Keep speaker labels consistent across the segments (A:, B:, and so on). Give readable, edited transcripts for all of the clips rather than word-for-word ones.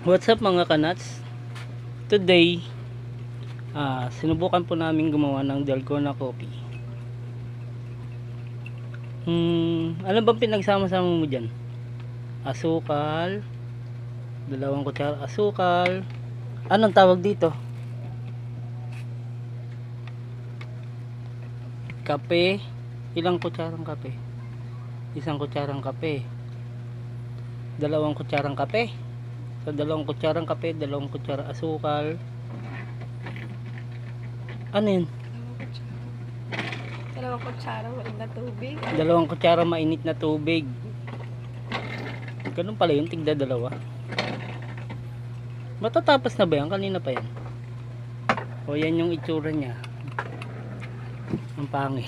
A: What's up mga kanats? Today, sinubukan po namin gumawa ng dalgona coffee. Ano bang pinagsama-sama mo dyan? Asukal, 2 kutsara asukal. Anong tawag dito? Kape. Ilang kutsarang kape? 1 kutsarang kape. 2 kutsarang kape. So 2 kutsarang kape, 2 kutsara asukal. Ano yun?
B: 2 kutsara mainit na tubig.
A: 2 kutsara mainit na tubig. Ganun pala yun, tigda 2. Matatapos na ba yan? Kanina pa yan. O yan yung itsura niya. Ang pangit.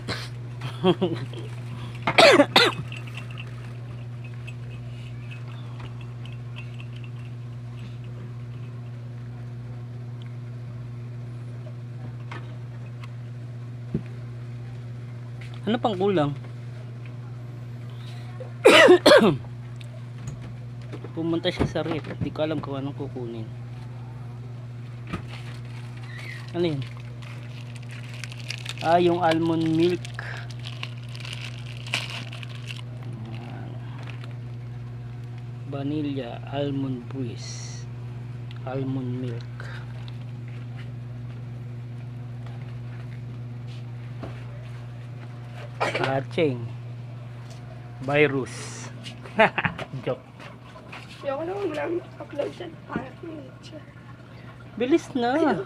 A: Ano pang kulang? Pumunta siya sa ref. Hindi ko alam kung anong kukunin. Ano yun? Yung almond milk. Ayan. Vanilla almond breeze. Almond milk. Hatching. Virus. Joke.
B: Ayoko naman lang upload siya. Parang siya.
A: Bilis na.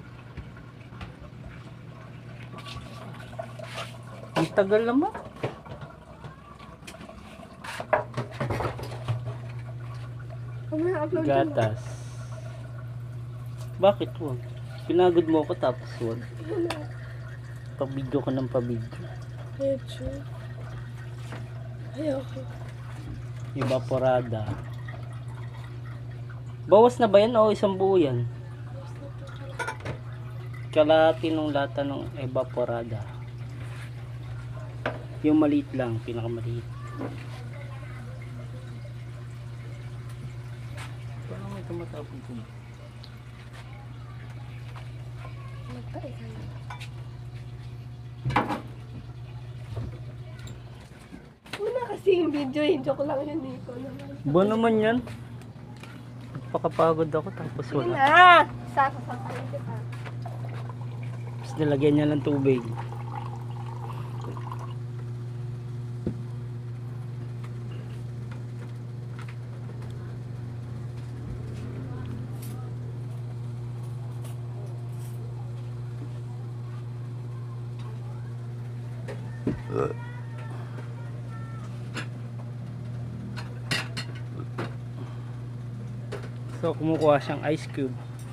A: Ang tagal naman.
B: Mamaya upload siya.
A: Gatas. Bakit wag? Pinagod mo ako tapos wag. Pabidyo ka ng pabidyo.
B: Medyo. Ayoko.
A: Evaporada. Bawas na ba yan o isang buo yan? Kalahati ng lata ng evaporada. Yung maliit lang, pinakamaliit. Paano may tumatapon ko?
B: Magpae ka na. Una kasi yung video, joke lang yun dito naman.
A: Ba naman yan? Pakapagod ako tapos
B: Sige
A: wala.
B: na! Sasasasayin kita.
A: Tapos nilagyan niya ng tubig. So kumukuha siyang ice cube.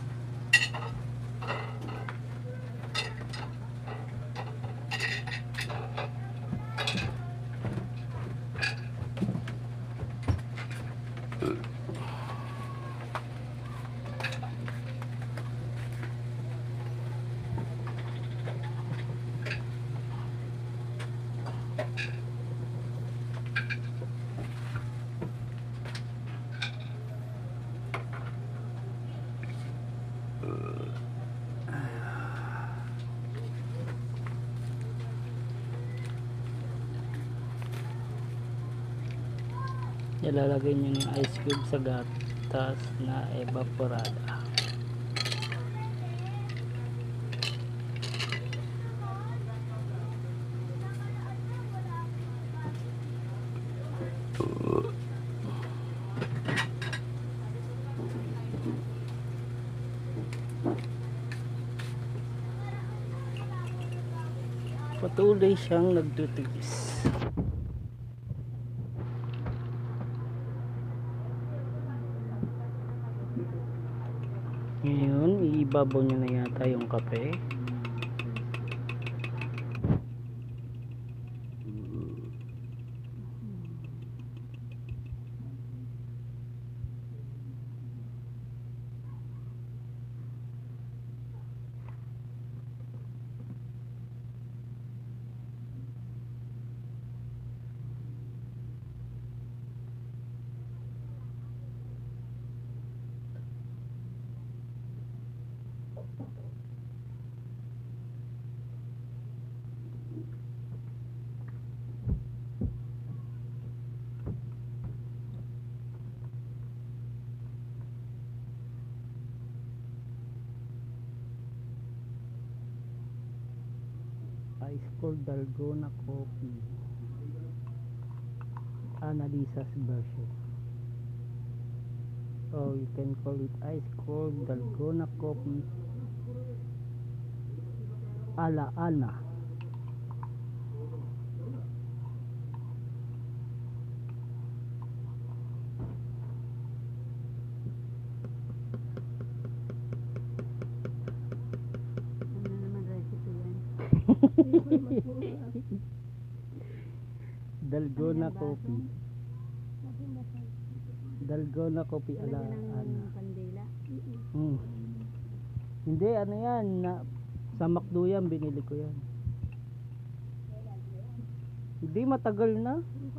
A: Ilalagay niyo yung ice cube sa gatas na evaporada. Patuloy siyang nagtutiis. Ngayon, iibabaw niya na yata yung kape. Ice cold Dalgona coffee, Annalisa's version. Oh, you can call it ice cold Dalgona coffee ala Anna.
C: Ano naman recipe yan?
A: Dalgona
C: Ano,
A: coffee. Dalgona coffee ala
C: Talaga
A: Anna.
C: ng kandila.
A: Hmm. Hindi, ano yan, sa McDo yan, binili ko yan. Hindi, matagal na.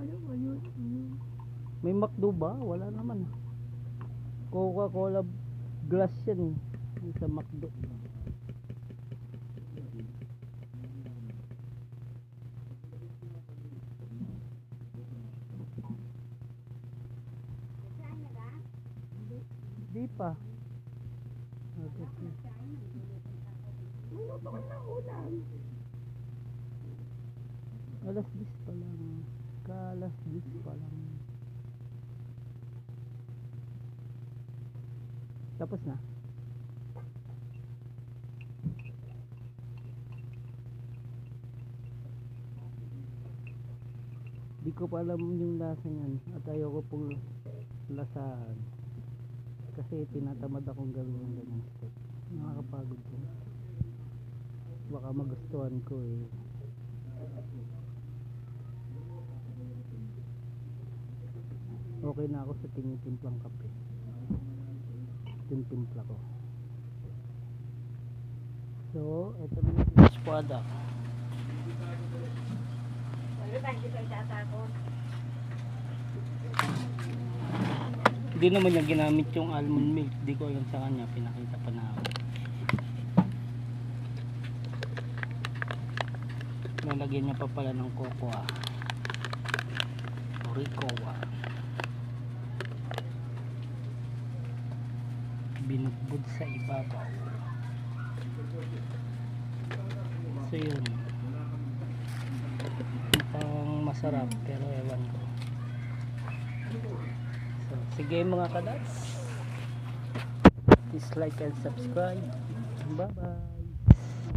A: May McDo ba? Wala naman. Coca-Cola glass yan eh, sa McDo. Di pa. Okay.
B: Minuto ko na ulam.
A: Alas 10 pa lang. Alas 10 pa lang. Tapos na. Di ko pa alam yung lasa niyan at ayoko pong lasahan. Kasi tinatamad akong gawin ng ganyan step. Nakakapagod ko. Baka magustuhan ko eh. Okay na ako sa tinitimplang kape. Tinitimpla ko. So, ito na yung espada.
B: Wala tayo dito itatakot.
A: Hindi naman niya ginamit yung almond milk. Di ko yun sa kanya. Pinakita pa na ako. Nalagyan niya pa pala ng cocoa. Ricoa. Binudbud sa ibabaw. So yun. Mukhang masarap pero ewan ko. So, sige mga kadats. Please like and subscribe. Bye bye.